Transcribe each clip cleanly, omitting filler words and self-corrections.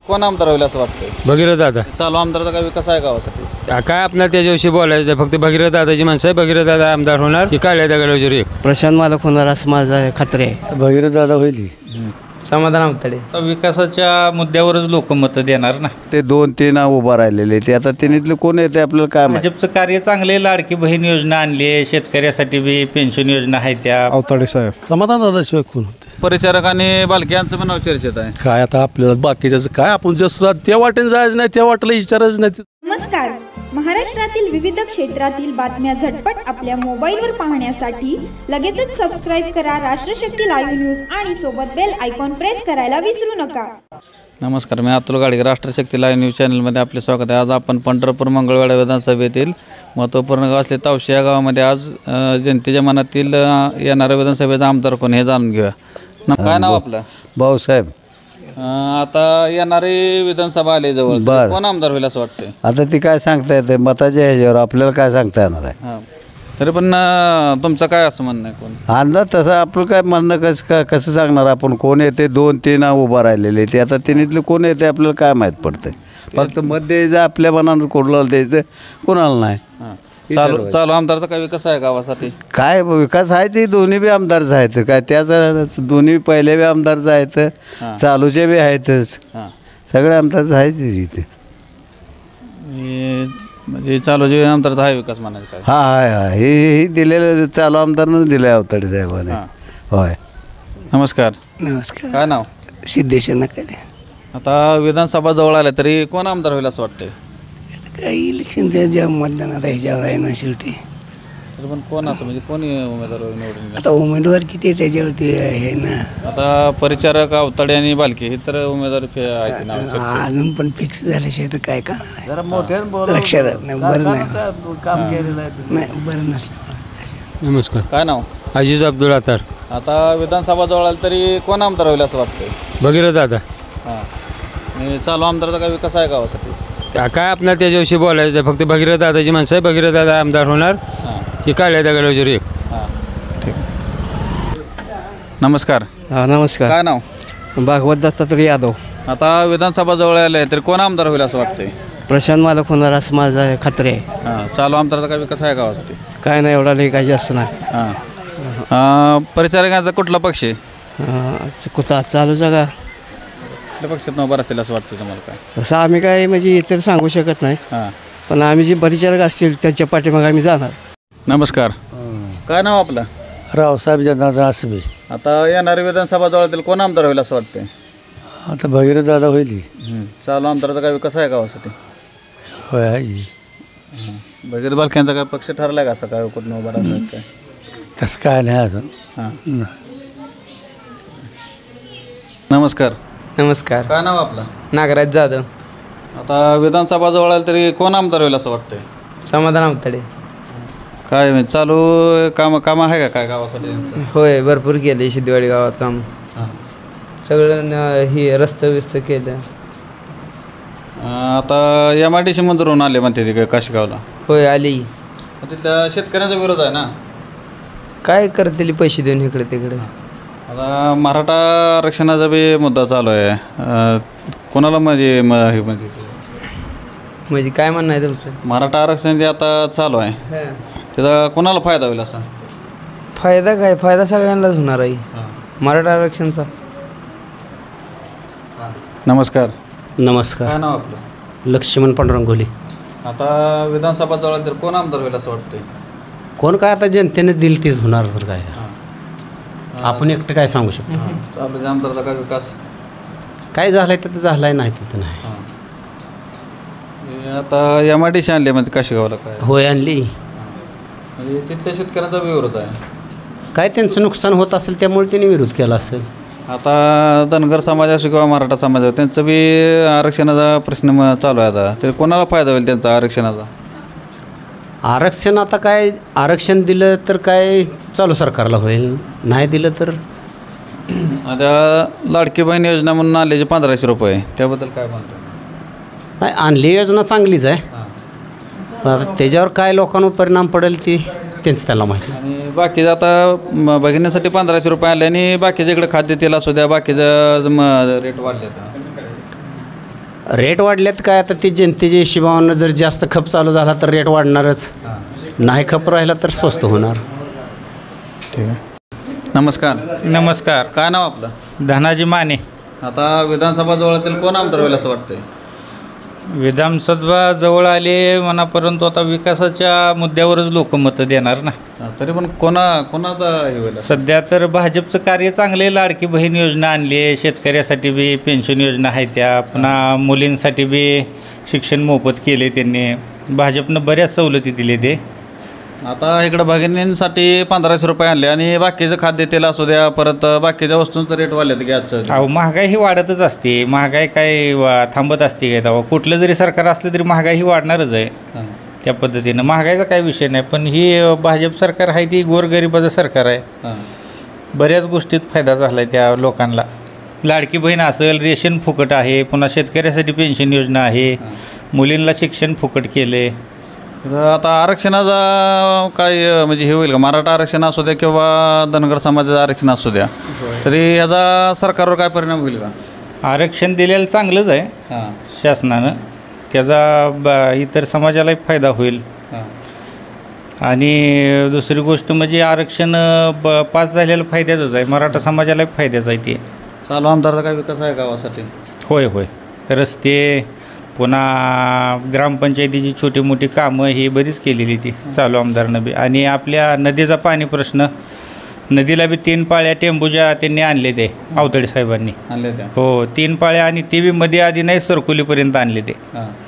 कोण आमदार होईल असं वाटतंय? भगीरथ दादा. चालू आमदाराचा काय विकास आहे गावासाठी? काय आपल्याला त्याच्याविषयी बोलायचं फक्त भगीरथ दादाची माणसं आहे. भगीरथ दादा आमदार होणार की काळ्या दगडावची रेख. प्रशांत मालक होणार असं माझा खात्री आहे. भगीरथ दादा होईल. समाधान अवतडे. विकासाच्या मुद्द्यावरच लोक मतं देणार ना. ते 2-3 उभा राहिलेले ते आता तिन्हीतले कोण येते आपल्याला काय माहिती. भाजपचं कार्य चांगले, लाडकी बहीण योजना आणली आहे, शेतकऱ्यासाठी बी पेन्शन योजना आहे त्या. अवताडे साहेब. समाधान दादाशिवाय कोण होते? परिचारक आणि बालके यांचं पण नाव चर्चेत आहे. काय आता आपल्याला बाकीच्याचं काय, आपण जसं त्या वाटेने जायचं नाही त्या वाटेला विचारायचं नाही. नमस्कार. महाराष्ट्रातील विविध क्षेत्रातील बातम्या झटपट आपल्या मोबाईलवर पाहण्यासाठी लगेचच सबस्क्राईब करा राष्ट्रशक्ती लाईव्ह न्यूज आणि सोबत बेल आयकॉन प्रेस करायला विसरू नका. नमस्कार, मी अतुल गाडगे, राष्ट्रशक्ती लाईव्ह न्यूज चॅनलमध्ये आपले स्वागत आहे. आज आपण पंढरपूर मंगळवेढा विधानसभेतील महत्त्वपूर्ण गाव असले तावशी या गावामध्ये आज जनतेच्या मनातील येणाऱ्या विधानसभेचा आमदार कोण हे जाणून घेऊया. काय नाव आपलं? भाऊसाहेब. आता येणारी विधानसभा आली जवळ, बरं. कोण आमदार होईल असं वाटतंय? आता ती काय सांगता येते मताच्या ह्याच्यावर, आपल्याला काय सांगता येणार आहे. हां, तरी पण तुमचं काय असं म्हणणं आहे? कोण अंदाज तसं आपलं काय म्हणणं कसं सांगणार आपण, कोण येते 2-3 उभा राहिलेले ते आता तिन्हीतले कोण येते आपल्याला काय माहीत पडतंय. फक्त मत द्यायचं आपल्या मनानं, कोणाला द्यायचं कोणाला नाही. हां, चालू आमदारचा काय विकास आहे गावासाठी? काय विकास आहे ते दोन्ही बी आमदारच आहेत. काय त्याचं दोन्ही पहिले बी आमदारच आहेत, चालूचे बी आहेतच, हां, सगळे आमदारच आहेच इथे. म्हणजे चालू जे आमदारचा आहे विकास म्हणायचं काय? हा हाय हा हे दिलेलं चालू आमदारनं दिलं आहे अवताडे साहेबांनी. हां. होय. नमस्कार. नमस्कार. काय नाव? सिद्धेश्वर नकडे. आता विधानसभा जवळ आल्या तरी कोण आमदार होईल असं वाटतंय? काही इलेक्शनच्या ज्या मतदानात ह्याच्यावर आहे ना शेवटी. तर पण कोण असं म्हणजे कोणी उमेदवार निवडून येईल? आता उमेदवार किती त्याच्यावरती आहे ना. आता परिचारक, अवताडे आणि बालके हे तर उमेदवार आहेत ना. अजून पण फिक्स झाल्याशिवाय तर काय का जरा मोठ्या लक्षात नाही. बरं नाही काम केलेलं आहे. नाही बरं नसलं. नमस्कार. काय नाव? अजीज अब्दुल अतार. आता विधानसभा जवळ आली तरी कोण आमदार होईल असं वाटतंय? भगीरथ दादा. हां, आणि चालू आमदाराचा काय विकास आहे गावासाठी? काय आपल्याला त्याच्याविषयी बोलायचं फक्त भगीरथ दादाची माणसं आहे. भगीरथ दादा आमदार होणार की काळ्या दगडावची रेख. हां, ठीक. नमस्कार. हा नमस्कार. काय नाव? भागवत दत्तात्रय यादव. आता विधानसभा जवळ आले तरी कोण आमदार होईल असं वाटतंय? प्रशांत मालक होणार असं माझा खात्री आहे. हां, चालू आमदाराचा काय विकास आहे गावासाठी? काय नाही एवढा लई काही जास्त नाही. हां, परिचारकांचा कुठला पक्ष आहे? कुठं चालूच का कुठल्या पक्षात उभा असतील असं वाटतं तुम्हाला? काय तसं आम्ही काय म्हणजे इतर सांगू शकत नाही, हां. पण आम्ही जे परिचारक असतील त्यांच्या पाठीमागे आम्ही जाणार. नमस्कार. काय नाव आपलं? रावसाहेब जनार्दन आसबे. आता येणारी विधानसभा जवळ कोण आमदार होईल असं वाटतंय? आता भगीरथ दादा होईल. चालू आमदाराचा काय विकास आहे गावासाठी? होय आहे. भगीरथ बालक्यांचा काय पक्ष ठरलाय का असं काय कुठून उभा राहतात काय? तसं काय नाही अजून. हां. नमस्कार. नमस्कार. काय नाव आपलं? नागराज जाधव. आता विधानसभा जवळ आली तरी कोण आमदार होईल असं वाटतंय? समाधान अवतडे. काय म्हणजे चालू काम आहे का काय गावासाठी यांचं? होय, भरपूर केले सिद्धवाडी गावात काम. हां. सगळं ही रस्तं बिस्तं केलं. आता MIDC मंजूर होऊन आले म्हणते ते काशीगावला. होय आली. तिथल्या शेतकऱ्यांचा विरोध आहे ना. काय करतील पैसे देऊन इकडे तिकडे. आता मराठा आरक्षणाचा बी मुद्दा चालू आहे. कोणाला म्हणजे हे म्हणजे काय म्हणणं आहे तुमचं? मराठा आरक्षण जे आता चालू आहे त्याचा कोणाला फायदा होईल असा? फायदा काय, फायदा सगळ्यांनाच होणार आहे मराठा आरक्षणचा. नमस्कार. नमस्कार. काय नाव आपलं? लक्ष्मण पांडुरंग घोले. आता विधानसभा जवळ तर कोण आमदार होईल असं वाटतंय? कोण काय आता जनतेने दिल तेच होणार तर काय, आपण एकटं काय सांगू शकतो. चालू आमदारचा काय विकास काय झालाय तर झालाय, नाही तिथं नाही. आता MIDC आणले म्हणजे काशीगावला काय? होय आणली. म्हणजे तिथल्या शेतकऱ्यांचा विरोध आहे. काय त्यांचं नुकसान होत असेल त्यामुळे त्यांनी विरोध केला असेल. आता धनगर समाज असो किंवा मराठा समाज असो त्यांचं बी आरक्षणाचा प्रश्न चालू आहे. आता तरी कोणाला फायदा होईल त्यांचा आरक्षणाचा? आरक्षण आता काय, आरक्षण दिलं तर काय चालू सरकारला होईल, नाही दिलं तर. आता लाडकी बहीण योजना म्हणून आले जे 1500 रुपये त्याबद्दल काय म्हणतो? नाही, आणली योजना चांगलीच आहे. आता त्याच्यावर काय लोकांवर परिणाम पडेल ती त्यांचं त्याला माहिती. आणि बाकीचं आता बघण्यासाठी 1500 रुपये आले आणि बाकीच्या इकडे खाद्यतेल असू द्या बाकीचं रेट वाढले. रेट वाढल्यात काय आता ते जनतेच्या हिशोबानं जर जास्त खप चालू झाला तर रेट वाढणारच, नाही खप राहिला तर स्वस्त होणार. ठीक आहे. नमस्कार. नमस्कार. काय नाव आपलं? धनाजी माने. आता विधानसभा जवळातील कोण आमदार होईल असं वाटतंय? विधानसभा जवळ आले म्हणा, परंतु आता विकासाच्या मुद्द्यावरच लोक मतं देणार ना. तरी पण कोणाचा हे होईल? सध्या तर भाजपचं कार्य चांगले, लाडकी बहीण योजना आणली आहे, शेतकऱ्यासाठी बी पेन्शन योजना आहे, त्या पुन्हा मुलींसाठी बी शिक्षण मोफत केले त्यांनी. भाजपनं बऱ्याच सवलती दिले ते. आता इकडं भगिनींसाठी 1500 रुपये आणले आणि बाकीचं खाद्यतेल असू द्या, परत बाकीच्या वस्तूंचं रेट वाढलेत गॅसचं. अहो, महागाई ही वाढतच असते. महागाई काय थांबत असते काय? तेव्हा कुठलं जरी सरकार असलं तरी महागाई ही वाढणारच आहे. त्या पद्धतीनं महागाईचा काही विषय नाही, पण ही भाजप सरकार आहे ती गोरगरिबाचं सरकार आहे. बऱ्याच गोष्टीत फायदा झाला आहे त्या लोकांना. लाडकी बहीण असेल, रेशन फुकट आहे, पुन्हा शेतकऱ्यासाठी पेन्शन योजना आहे, मुलींना शिक्षण फुकट केले. आता आरक्षणाचा काय म्हणजे हे होईल का? मराठा आरक्षण असू द्या किंवा धनगर समाजाचं आरक्षण असू द्या, तरी ह्याचा सरकारवर काय परिणाम होईल का? आरक्षण दिलेलं चांगलंच आहे शासनानं, त्याचा इतर समाजालाही फायदा होईल. आणि दुसरी गोष्ट म्हणजे आरक्षण पास झालेलं फायद्याचंच आहे, मराठा समाजालाही फायद्याचं आहे. ते चालू आमदारचा काय विकास आहे गावासाठी? होय, रस्ते, पुन्हा ग्रामपंचायतीची छोटी मोठी कामं ही बरीच केलेली ती चालू आमदारनं बी. आणि आपल्या नदीचा पाणी प्रश्न, नदीला बी 3 पाळ्या टेंबूच्या त्यांनी आणले ते अवतडे साहेबांनी आणले त्या. हो, 3 पाळ्या, आणि ते बी मध्ये आधी नाही सरकुलीपर्यंत आणले ते.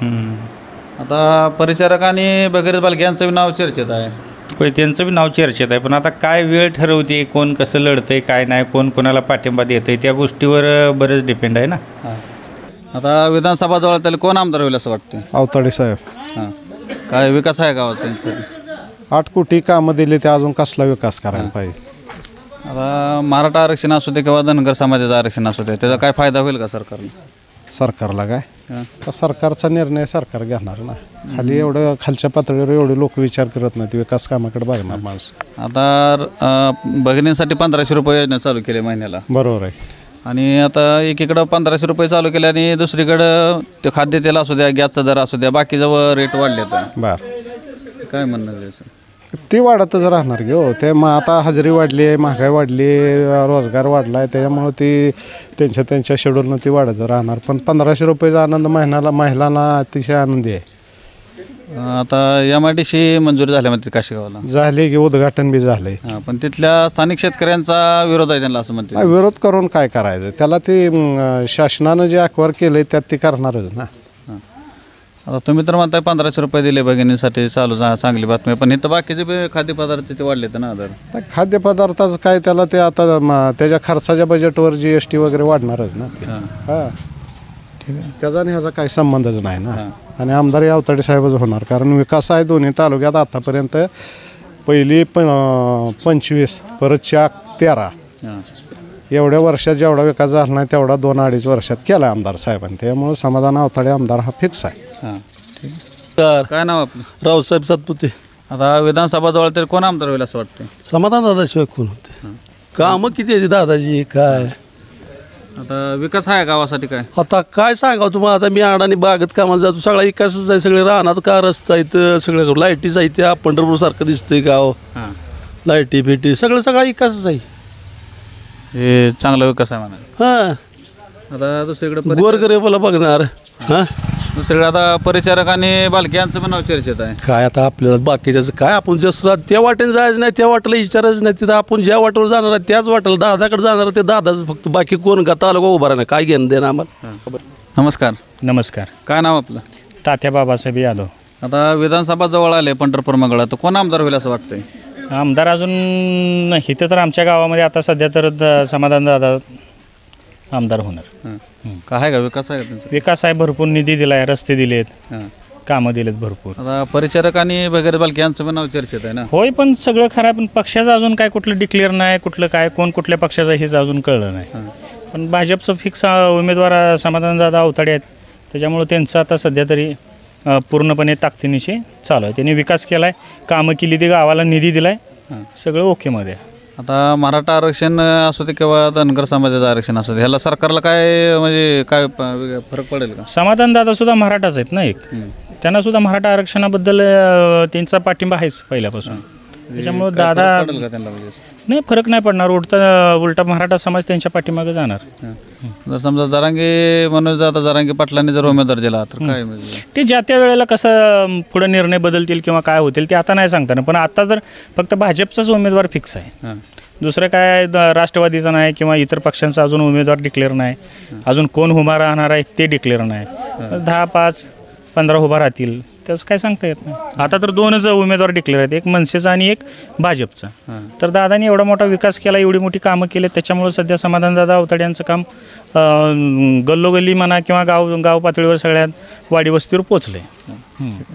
आता परिचारक आणि भगीरथ बालके यांचं बी नाव चर्चेत आहे. होय, त्यांचं बी नाव चर्चेत आहे, पण आता काय वेळ ठरवते, कोण कसं लढतंय काय नाही, कोण कोणाला पाठिंबा देतंय, त्या गोष्टीवर बरंच डिपेंड आहे ना. आता विधानसभा जवळ कोण आमदार होईल असं वाटतं? अवताडे साहेब. काय विकास आहे गावात त्यांच्यासाठी? 8 कोटी कामं दिले, ते अजून कसला विकास करायला पाहिजे. आता मराठा आरक्षण असू दे किंवा धनगर समाजाचं आरक्षण असू दे, त्याचा काय फायदा होईल का सरकारला? सरकारला काय, तर सरकारचा निर्णय सरकार घेणार ना. खाली एवढं खालच्या पातळीवर एवढे लोक विचार करत नाहीत, विकास कामाकडे बघणार माणसं. आता भगिनींसाठी 1500 रुपये योजना चालू केली महिन्याला, बरोबर आहे. आणि आता एकीकडं 1500 रुपये चालू केले आणि दुसरीकडं ते खाद्यतेल असू द्या, गॅसचा दर असू द्या, बाकीचं रेट वाढले तर काय म्हणणं त्याचं? ती वाढतच राहणार की हो. ते मग आता हजेरी वाढली आहे, महागाई वाढली, रोजगार वाढला आहे, त्याच्यामुळं ती त्यांच्या शेड्यूलनं ती वाढत राहणार. पण 1500 रुपयेचा आनंद महिलांना अतिशय आनंदी आहे. आता MIDC मंजुरी झाल्या म्हणते काशीगावला, झाले की उद्घाटन बी झालंय. पण तिथल्या स्थानिक शेतकऱ्यांचा विरोध आहे त्यांना असं म्हणते. विरोध करून काय करायचं, त्याला ते शासनानं जे अक्वायर केलंय त्यात ते करणारच ना. आता तुम्ही तर म्हणताय 1500 रुपये दिले भगिनीसाठी, चालू चांगली बातमी, पण इथं बाकीचे बी खाद्यपदार्थ तिथे वाढले तर ना दर. खाद्यपदार्थाचं काय, त्याला ते आता त्याच्या खर्चाच्या बजेटवर GST वगैरे वाढणारच ना. हां, ठीक आहे, त्याचा आणि ह्याचा काही संबंधच नाही ना. आणि आमदार अवताडे साहेबच होणार, कारण विकास आहे दोन्ही तालुक्यात. आतापर्यंत पहिली 25, परत 13, एवढ्या वर्षात जेवढा विकास झाला नाही तेवढा 2-2.5 वर्षात केला आमदार साहेबांनी. त्यामुळे समाधान अवताडे आमदार हा फिक्स आहे. काय नाव आपलं? रावसाहेब सातपुते. आता विधानसभा जवळ तरी कोण आमदार होईल असं वाटतं? समाधान दादाशिवाय कोण होते? कामं किती आहे दादाजी काय? आता विकास आहे गावासाठी काय? आता काय सांगावं तुम्हाला, आता मी अडाणी बागत कामाला जातो, सगळा विकासच आहे. सगळे राहणार का, रस्ता इथं सगळं लाईटीच आहे, त्या पंढरपूर सारखं दिसतंय गाव, लाईटी फिटी सगळा विकासच आहे. हे चांगला विकास आहे म्हणा. हां, आता दुसरीकडे गोरगरीबाला बघणार. हां, दुसरीकडे आता परिचारक आणि बालके यांचं पण नाव चर्चेत आहे. काय आता आपल्याला बाकीच्याचं काय, आपण जसं त्या वाटेने जायचं नाही, त्या वाटेला विचारायचं नाही. तिथं आपण ज्या वाटेवर जाणार आहे त्याच वाटेला दादाकडे जाणार आहे, ते दादाच फक्त, बाकी कोण का तालुका उभा राहणार, काय घेणं देणं आम्हाला. नमस्कार. नमस्कार. काय नाव आपलं? तात्या बाबासाहेब यादव. आता विधानसभा जवळ आले, पंढरपूर मंगळा, तर कोण आमदार होईल असं वाटतंय? आमदार अजून इथं तर आमच्या गावामध्ये आता सध्या तर समाधान दादा आमदार होणार. काय आहे का, विकास आहे का त्यांचा? विकास आहे, भरपूर निधी दिला आहे, रस्ते दिलेत, कामं दिलेत भरपूर. आता परिचारक आणि भगीरथ बालके यांचं पण नाव चर्चेत आहे ना. होय, पण सगळं खरं आहे, पण पक्षाचं अजून काय कुठलं डिक्लेअर नाही, कुठलं काय, कोण कुठल्या पक्षाचं हेच अजून कळलं नाही. पण भाजपचं फिक्स उमेदवार समाधान दादा अवताडे आहेत, त्याच्यामुळं त्यांचं आता सध्या तरी पूर्णपणे ताकदीनिशी चालू आहे. त्यांनी विकास केला आहे, कामं केली, ती गावाला निधी दिला आहे, सगळं ओकेमध्ये आहे. आता मराठा आरक्षण असू दे किंवा धनगर समाजाचं आरक्षण असू दे ह्याला सरकारला काय म्हणजे काय फरक पडेल का? समाधान दादा सुद्धा मराठाच आहेत ना एक, त्यांना सुद्धा मराठा आरक्षणाबद्दल त्यांचा पाठिंबा आहेच पहिल्यापासून. त्याच्यामुळे दादा पडेल का त्यांना म्हणजे? नाही, फरक नाही पडणार. उलटा मराठा समाज त्यांच्या पाठीमागे जाणार. जर समजा जरांगे मनोज आता जरांगे पाटलांनी जर उमेदवार दिला तर काय म्हणजे? ते ज्या त्या वेळेला कसं पुढे निर्णय बदलतील किंवा काय होतील ते आता नाही सांगता येणार. पण आता जर फक्त भाजपचाच उमेदवार फिक्स आहे, दुसरं काय राष्ट्रवादीचा नाही किंवा इतर पक्षांचा अजून उमेदवार डिक्लेअर नाही, अजून कोण उभा राहणार आहे ते डिक्लेअर नाही. 10, 5, 15 उभा राहतील त्याचं काय सांगता येत नाही. आता तर 2च उमेदवार डिक्लेअर आहेत, एक मनसेचा आणि एक भाजपचा. तर दादांनी एवढा मोठा विकास केला, एवढी मोठी कामं केली, त्याच्यामुळे सध्या समाधानदादा अवताडे यांचं काम गल्लोगल्ली म्हणा किंवा गाव पातळीवर सगळ्यात वाडी वस्तीवर पोचलं आहे.